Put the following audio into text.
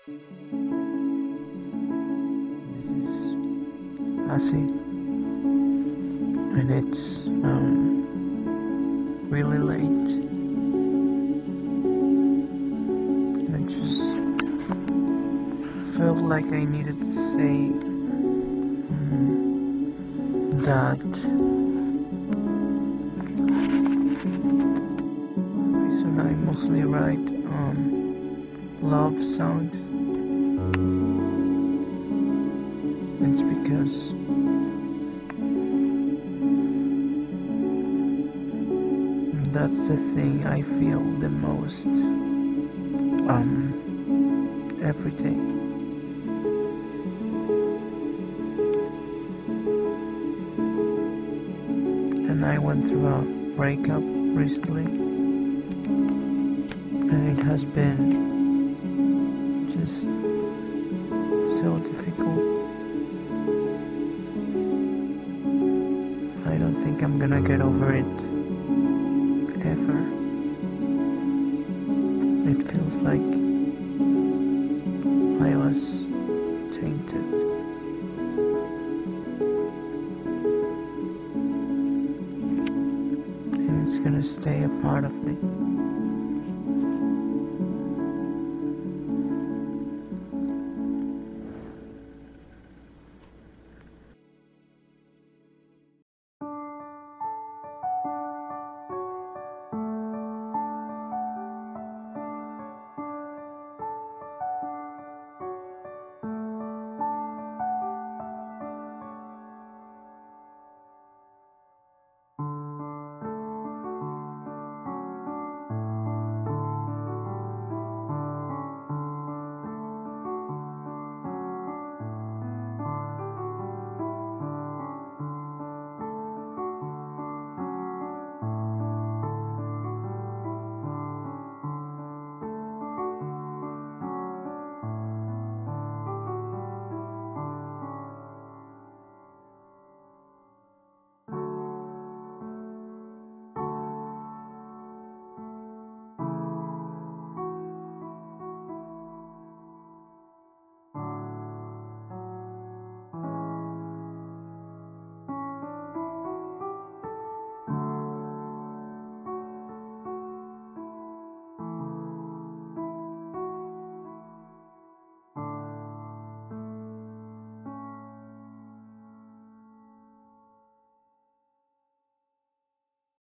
This is Azzy, and it's really late. I just felt like I needed to say that the reason I mostly write love songs, it's because that's the thing I feel the most every day. And I went through a breakup recently, and it has been just so difficult. I don't think I'm gonna get over it ever. It feels like I was tainted. And it's gonna stay a part of me.